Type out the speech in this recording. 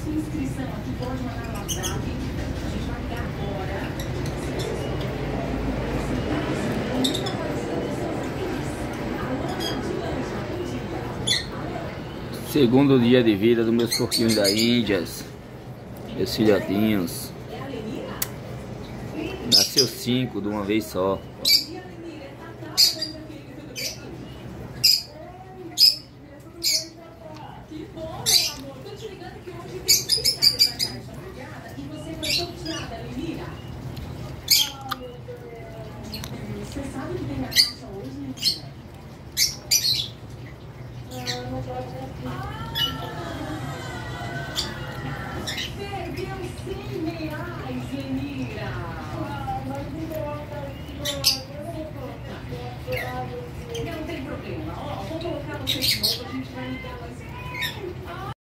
sua inscrição aqui, pode mandar no WhatsApp. A gente vai ligar agora. Segundo dia de vida dos meus porquinhos da Índias, meus filhotinhos. Nasceu 5 de uma vez só. Que bom, meu amor. Tô te ligando que hoje tem filha dessa caixa molhada e você foi sorteada, Lenira. Você sabe que tem a caixa